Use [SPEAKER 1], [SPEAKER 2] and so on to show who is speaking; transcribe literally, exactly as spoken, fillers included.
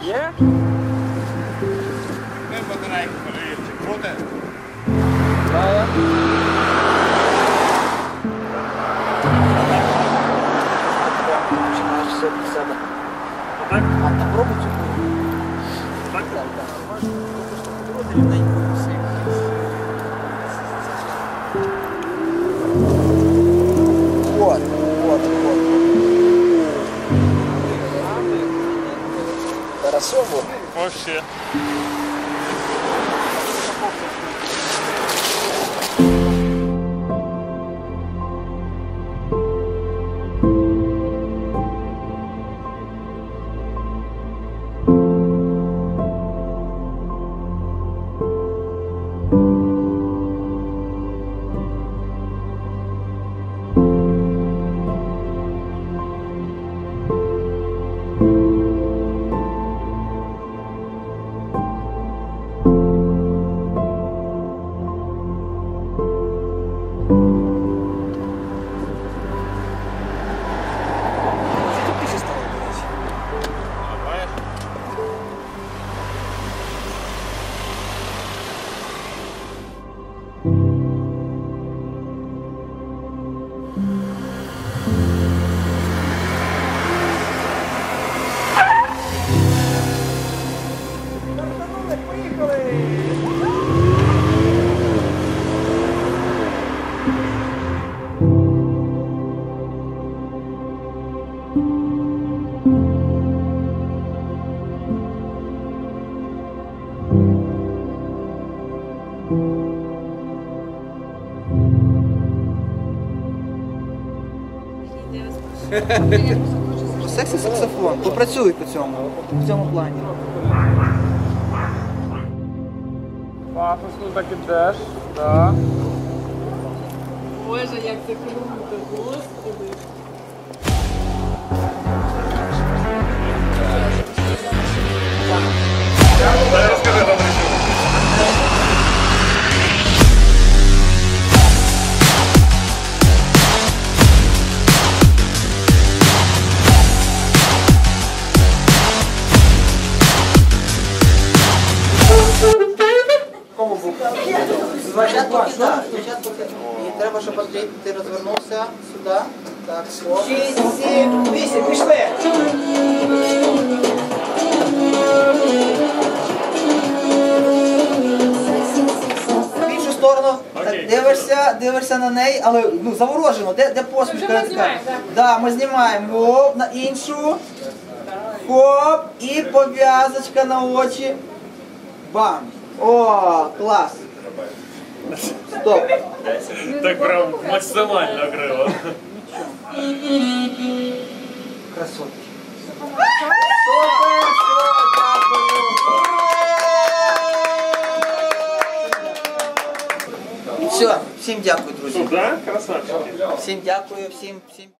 [SPEAKER 1] Є?
[SPEAKER 2] Не батарейку перевірчик, буде?
[SPEAKER 1] Знає. Починаєш все від себе.
[SPEAKER 3] Так?
[SPEAKER 1] А там робиться?
[SPEAKER 3] Так?
[SPEAKER 1] Так, так. Рівненько все. Вот, вот, вот. Хорошо вот.
[SPEAKER 3] Вообще.
[SPEAKER 1] Сексі саксофон. Попрацюй по цьому, в цьому плані.
[SPEAKER 4] Пафосно так ідеш, так.
[SPEAKER 5] Боже, як це круто, господи.
[SPEAKER 3] Розкажи, добре, що.
[SPEAKER 1] Спочатку кидай, спочатку кидай. І треба, щоб Андрій, ти розвернувся сюди. Так, о. шість, сім, вісім, пішли! В іншу сторону.
[SPEAKER 3] Окей.
[SPEAKER 1] Дивишся, дивишся на неї, але ну, заворожено. Де, де посмішка?
[SPEAKER 5] Ми вже знімаємо, так?
[SPEAKER 1] Да, ми знімаємо. Оп, на іншу. Хоп, і пов'язочка на очі. Бам! О, клас! Стоп!
[SPEAKER 3] Так прям максимально криво.
[SPEAKER 1] Красотки. Супер! Все, дякую. Все, всім дякую, друзі.
[SPEAKER 3] Да? Красавчики.
[SPEAKER 1] Всім дякую, всім, всім.